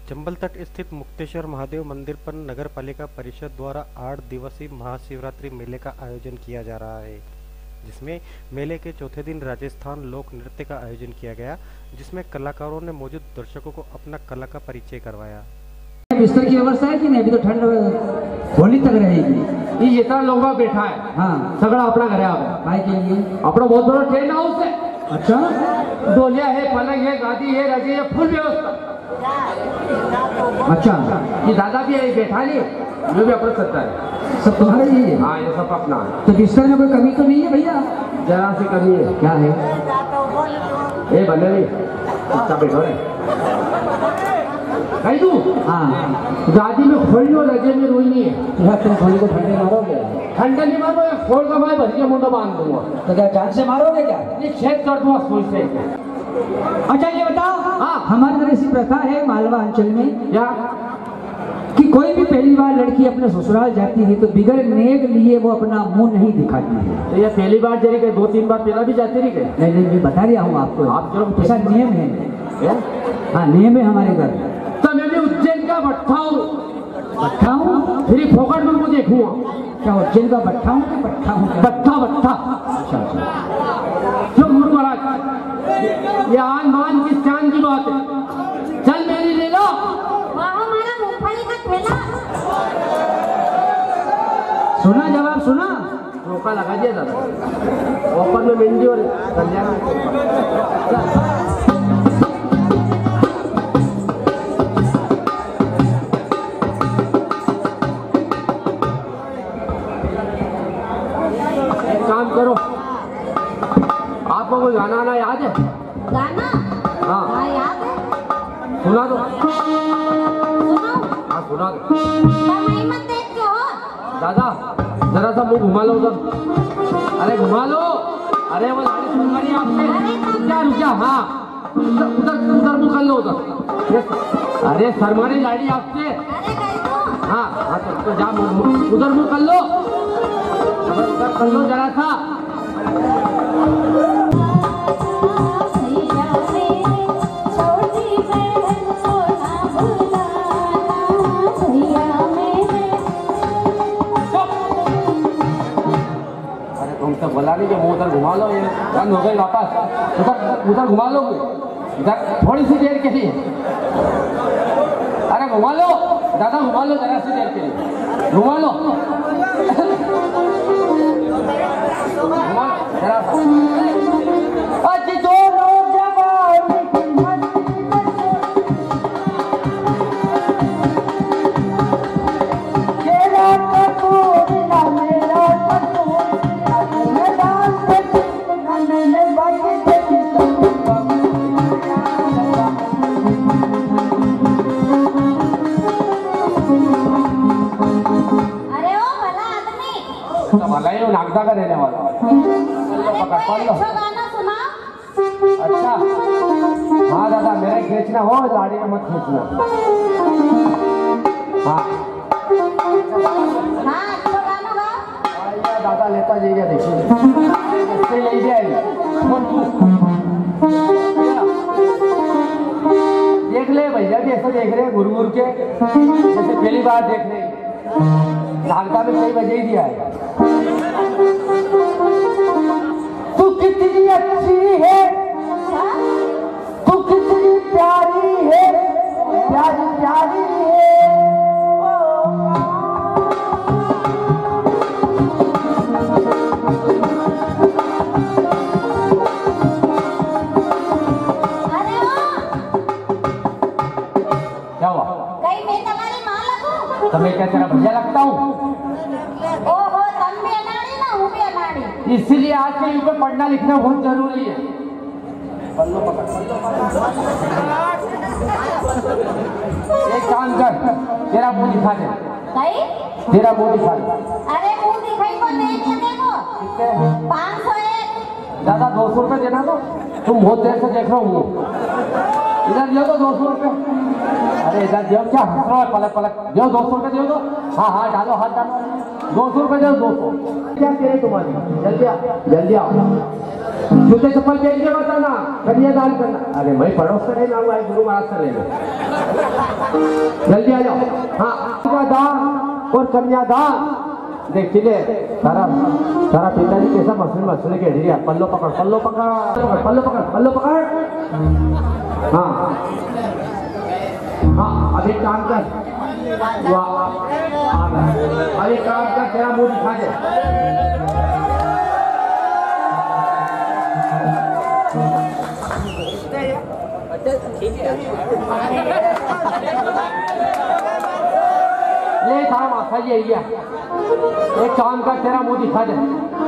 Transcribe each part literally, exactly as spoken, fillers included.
चंबल तट स्थित मुक्तेश्वर महादेव मंदिर पर नगर पालिका परिषद द्वारा आठ दिवसीय महाशिवरात्रि मेले का आयोजन किया जा रहा है, जिसमें मेले के चौथे दिन राजस्थान लोक नृत्य का आयोजन किया गया, जिसमें कलाकारों ने मौजूद दर्शकों को अपना कला का परिचय करवाया। बिस्तर की व्यवस्था है कि नहीं? अभी तो ठंड होली तक रहेगी। ये जितना लोग बैठा है हाँ सगड़ा अपना घर है भाई के लिए अपना बहुत बड़ा ट्रेन हाउस है। अच्छा डोलिया है, पलंग है, गादी है, रजी है, फुल व्यवस्था। अच्छा ये दादा भी है बैठा नहीं, जो भी अपना सकता है, सब तुम्हारा ही है? हाँ ये सब अपना है। तो बिस्तर में कोई कमी तो नहीं है भैया? जरा सी कमी है। क्या है? ए बंदे नहीं अच्छा बैठो रे कहीं तू हाँ गादी में खोल लो, रजे में रोई नहीं है। यार तुम खोली को ठंडे मारोगे? ठंडा नहीं मारो, खोल का मैं भर के मुंडा बांध दूंगा। तो क्या चाक से मारोगे क्या? ये छेद कर दूंगा सुई से। अच्छा ये बताओ, हाँ हमारे घर ऐसी प्रथा है मालवा अंचल में क्या कि कोई भी पहली बार लड़की अपने ससुराल जाती है तो बिगड़ नेग लिए वो अपना मुंह नहीं दिखाती है। तो ये पहली बार चली गई, दो तीन बार पहला भी जाती रही गई। नहीं नहीं मैं बता रहा हूँ आपको, आप चलो ऐसा नियम है। है? हाँ नियम है हमारे घर। तो मैं भी उज्जैन का भट्ठा हूँ। भट्ठा हूँ? फिर फोकट में मुझे देखूंगा क्या उज्जैन का भट्ठा हूँ कि भट्ठा हूँ? भट्ठा भट्ठा। अच्छा अच्छा जो गुरु महाराज, ये आन बान की चांद की बात है। चल मेरी ले लो। हमारा मूंगफली का ठेला। सुना जवाब सुना? धोखा लगा दिया दादा। ओपन में मेहंदी और कल्याण। एक काम करो, आपको कोई गाना आना याद है? गाना? हाँ हाँ याद है। सुना दो। सुनो। हाँ सुना दो। कमाई मत देख के हो। दादा जरा सा मुंह घुमा लो उधर। अरे घुमा लो। अरे वो गाड़ी सुन रही है आपसे। रुक जा रुक जा। हाँ उधर उधर उधर मुंह कर लो उधर। अरे शर्माने गाड़ी आपसे। अरे गई तू। हाँ हाँ तो, तो जा मुंह उधर मुंह कर लो, उधर कर लो जरा सा। तो बोला नहीं कि वो उधर घुमा लो, ये बंद हो गई वापस। उधर उधर घुमा लो, इधर थोड़ी सी देर के लिए। अरे घुमा लो दादा, घुमा लो जरा सी देर के लिए, घुमा लो घुमा जरा सा। नागदा का रहने वाला। अरे कोई अच्छा गाना सुना। अच्छा हाँ दादा, मेरे खींचना हो गाड़ी में मत खींचना। हाँ हाँ अच्छा गाना गा। दादा लेता जाइए, देखिए ले जाए। देख ले भैया भी ऐसे देख रहे घुर घुर के, जैसे पहली बार देख रहे। नागदा में कई बजे ही दिया है। तू कितनी अच्छी है, तू कितनी प्यारी है, प्यारी प्यारी है। अरे क्या हुआ? कहीं मैं तुम्हारी माँ लगूं? तो मैं क्या तेरा भैया लगता हूँ? ओहो तुम भी अनाड़ी ना, हूँ भी अनाड़ी। इसीलिए आज के युग में पढ़ना लिखना बहुत जरूरी है। पल्लो पकड़, पल्लो पकड़। एक काम कर, तेरा मुंह दिखा दे। कहीं? तेरा मुंह दिखा दे। अरे मुंह दिखाई को देख के देखो। पाँच सौ एक। दादा दो सौ रुपये देना। तो तुम बहुत देर से देख रहा हूँ, इधर दियो तो दो सौ रुपये। अरे इधर दियो, क्या हंस रहा है? पलक पलक दियो, दो सौ रुपये दियो तो। हाँ हाँ डालो, हाथ डालो। दो सौ रुपये दो, दो सौ क्या तेरे तुम्हारी। जल्दी आ, जल्दी आओ। जूते चप्पल पहन के बताना, कन्यादान करना। अरे मैं पड़ोस से नहीं लाऊंगा, गुरु महाराज से लेंगे। जल्दी आ जाओ। हाँ, दान और कन्यादान देख चिले तारा तारा पिताजी कैसा मसले मसले के ढेरिया पल्लो पकड़ पल्लो पकड़ पल्लो पकड़ पल्लो पकड़। हाँ हाँ अभी काम कर, अभी काम कर, तेरा मुंह दिखा दे। ले थारा माथा जी आइया, एक काम कर, तेरा मुंह दिखा दे।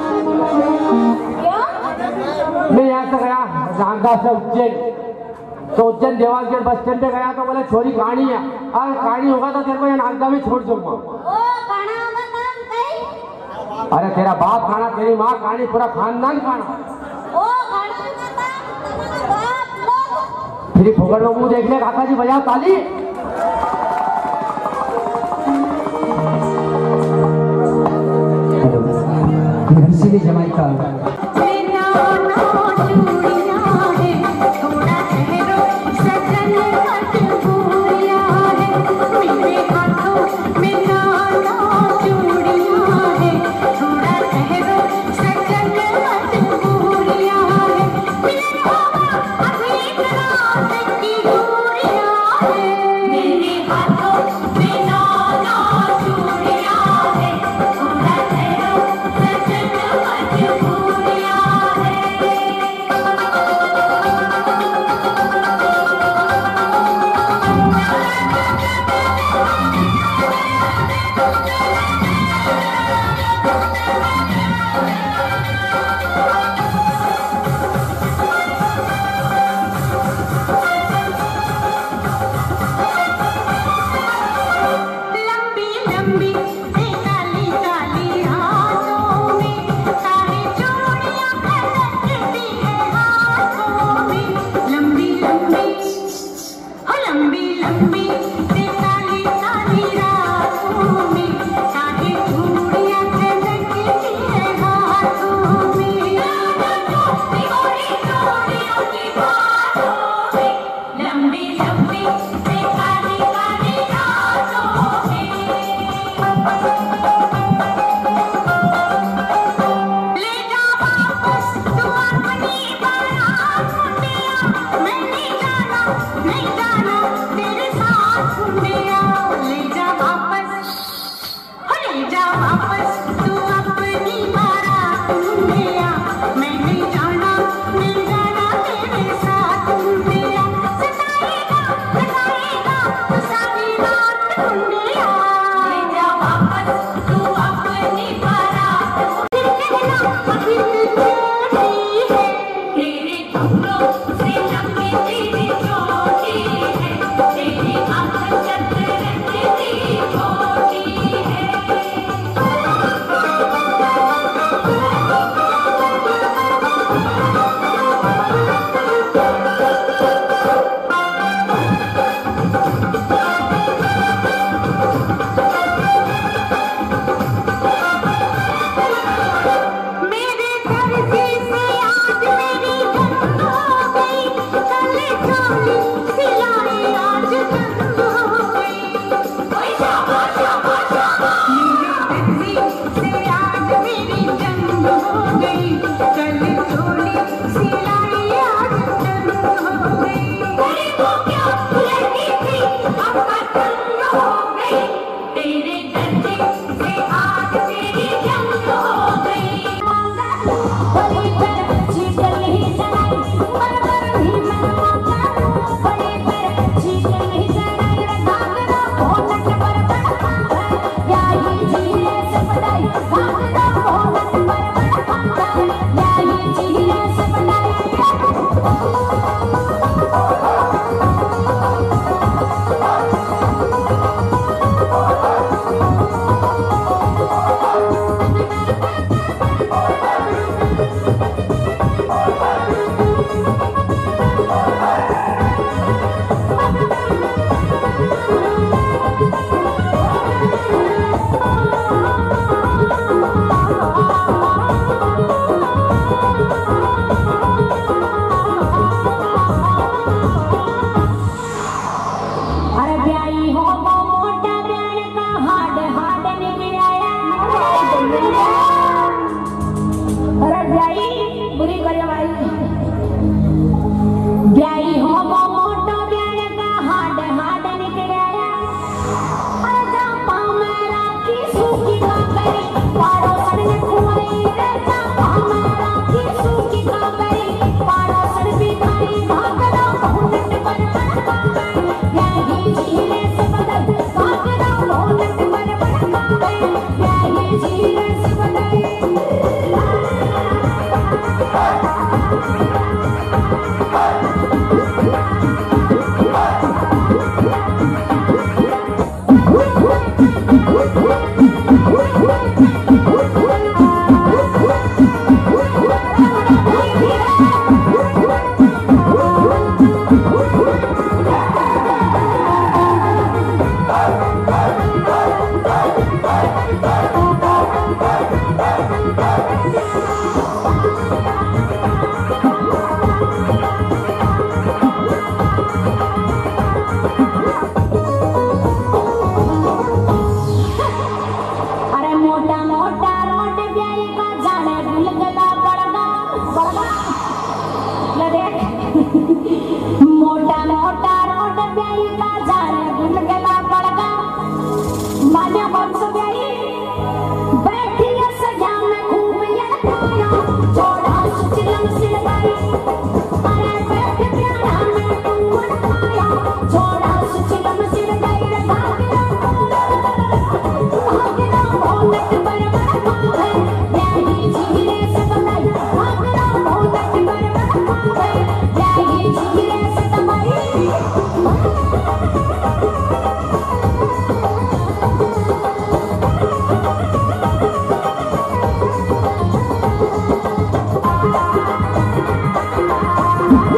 मैं यहाँ से गया रामदा से उज्जैन, तो उज्जैन देवालगढ़ बस स्टैंड पे गया तो बोले छोरी कहानी है, और कहानी होगा तो तेरे को यहाँ नागदा में छोड़ दूंगा। अरे तेरा बाप खाना, तेरी माँ कहानी, पूरा खानदान खाना। फिर फुकड़ में मुंह देख ले काका जी, बजाओ ताली। हर्षिली जमाइका Bye.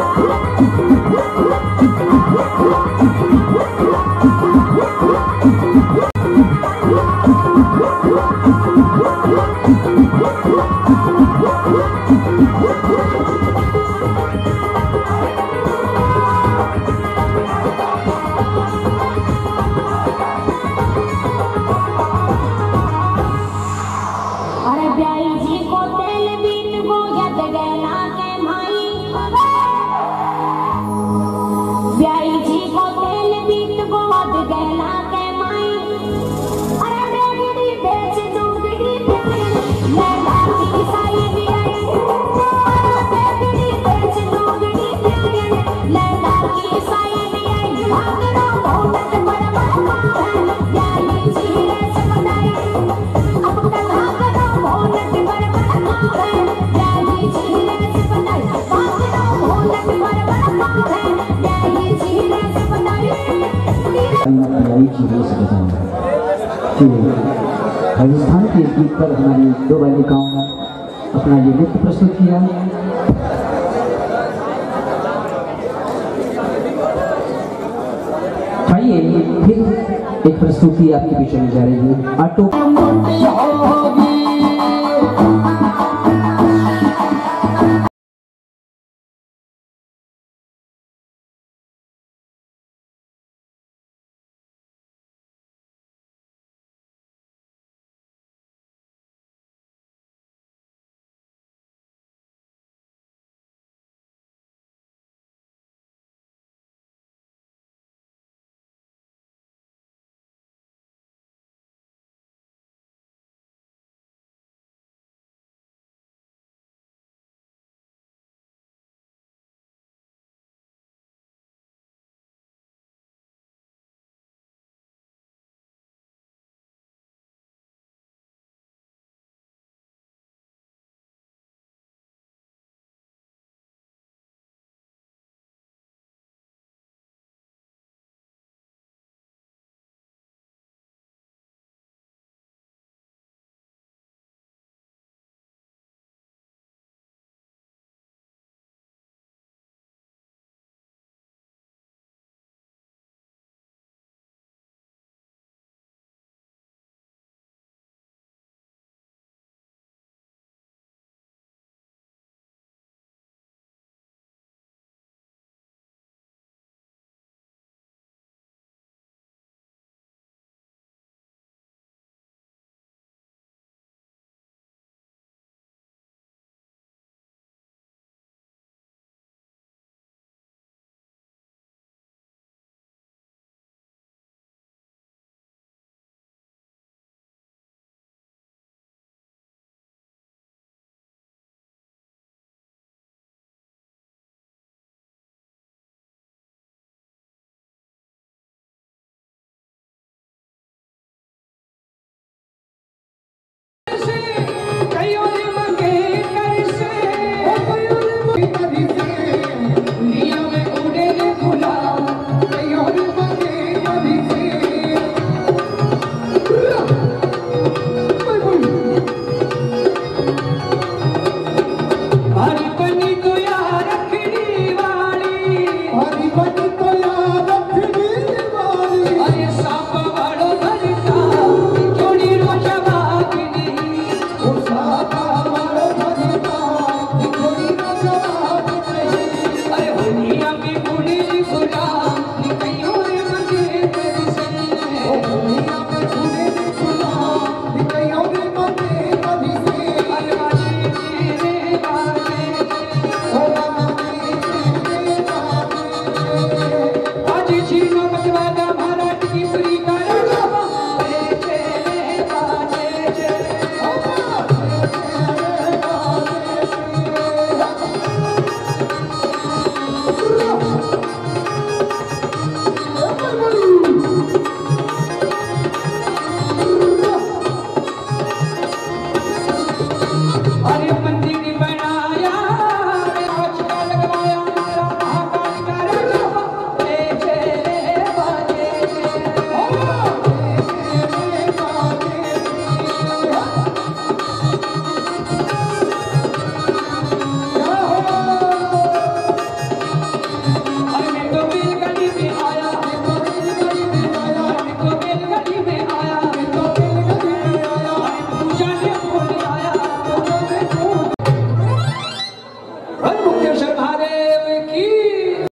राजस्थान के गीत पर हमारी दो बालिकाओं ने अपना ये नृत्य प्रस्तुत किया। आइए फिर एक प्रस्तुति आपके बीच में जा रही है। ऑटो